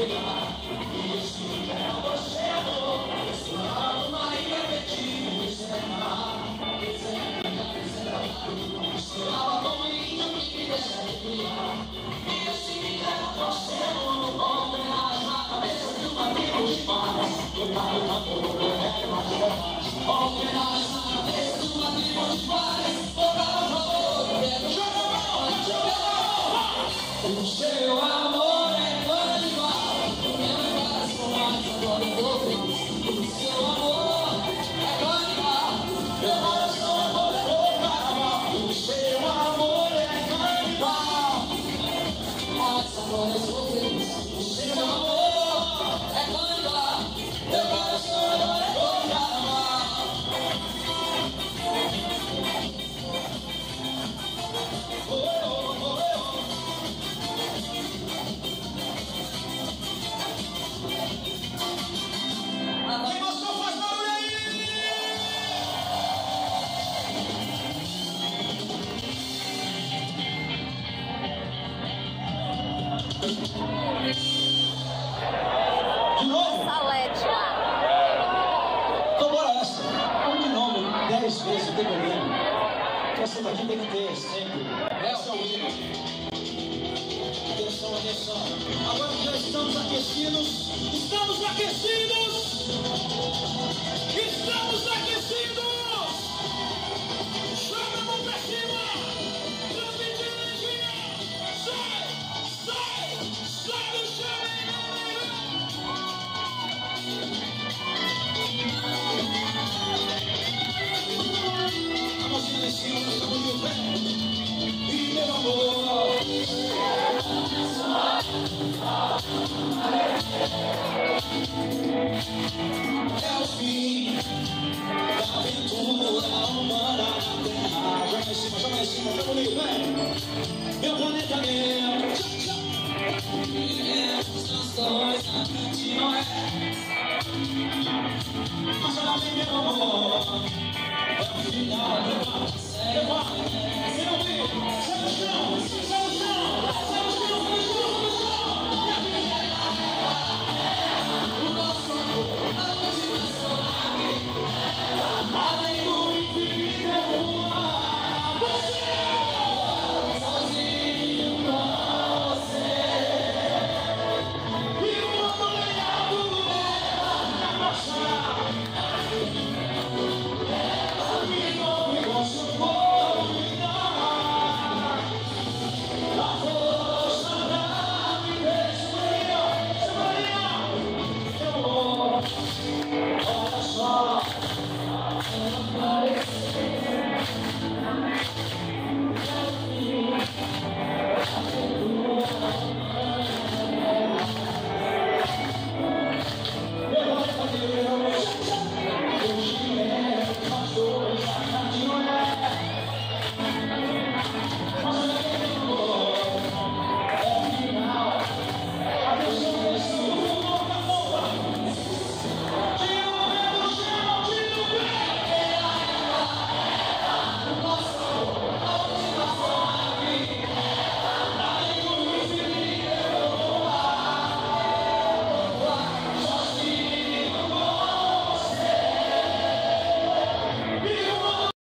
O seu amor é canibal, o meu coração agora eu tô feliz. O seu amor é canibal, meu coração agora eu tô carnaval. O seu amor é canibal, mas agora eu sou feliz. O seu amor é canibal, meu coração agora eu tô carnaval. De novo? Salete lá. Então bora essa. Vamos de novo, 10 vezes, não tem problema. Essa daqui tem que ter sempre. Essa é o hino. Atenção, atenção. Agora que já estamos aquecidos. Estamos aquecidos! Estamos aquecidos! Joga a mão pra cima! Transmite energia! Sai! Sai! Sai do chão! A mãozinha em cima, nós estamos de pé. E meu amor, é o fim da aventura humana na Terra. Joga em cima, joga no pé. Meu planeta meu. Vivemos canções de Noé. Mas olha bem, meu amor.